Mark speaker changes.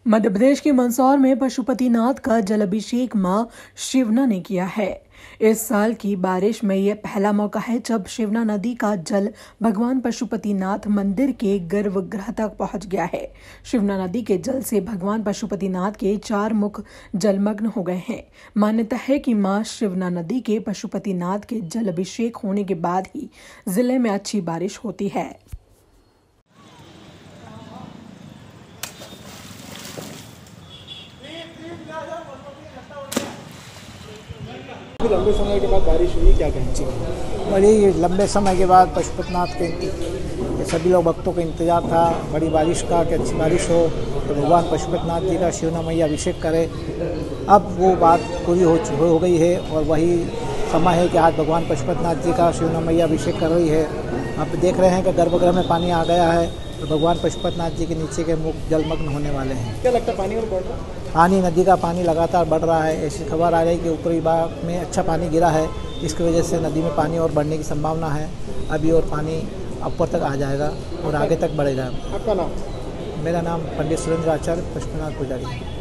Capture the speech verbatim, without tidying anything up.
Speaker 1: मध्य प्रदेश के मंदसौर में पशुपतिनाथ का जलाभिषेक मां शिवना ने किया है। इस साल की बारिश में यह पहला मौका है जब शिवना नदी का जल भगवान पशुपतिनाथ मंदिर के गर्भगृह तक पहुंच गया है। शिवना नदी के जल से भगवान पशुपतिनाथ के चार मुख जलमग्न हो गए हैं। मान्यता है कि मां शिवना नदी के पशुपतिनाथ के जलाभिषेक होने के बाद ही जिले में अच्छी बारिश होती है।
Speaker 2: लंबे समय के बाद बारिश हुई, क्या कहेंगे?
Speaker 3: बड़ी लंबे समय के बाद पशुपतिनाथ के सभी लोग भक्तों का इंतजार था बड़ी बारिश का कि अच्छी बारिश हो तो भगवान पशुपतिनाथ जी का शिवना मैया अभिषेक करे। अब वो बात पूरी हो हो गई है और वही समय है कि आज भगवान पशुपतिनाथ जी का शिवना मैया अभिषेक कर रही है। आप देख रहे हैं कि गर्भगृह में पानी आ गया है तो भगवान पशुपतिनाथ जी के नीचे के मुख जलमग्न होने वाले हैं।
Speaker 2: क्या लगता है पानी और बढ़ रहा है?
Speaker 3: पानी नदी का पानी लगातार बढ़ रहा है। ऐसी खबर आ रही है कि ऊपरी भाग में अच्छा पानी गिरा है, जिसकी वजह से नदी में पानी और बढ़ने की संभावना है। अभी और पानी ऊपर तक आ जाएगा और आगे तक बढ़ेगा।
Speaker 2: आपका नाम?
Speaker 3: मेरा नाम पंडित सुरेंद्र आचार्य पशुपतिनाथ पुजारी है।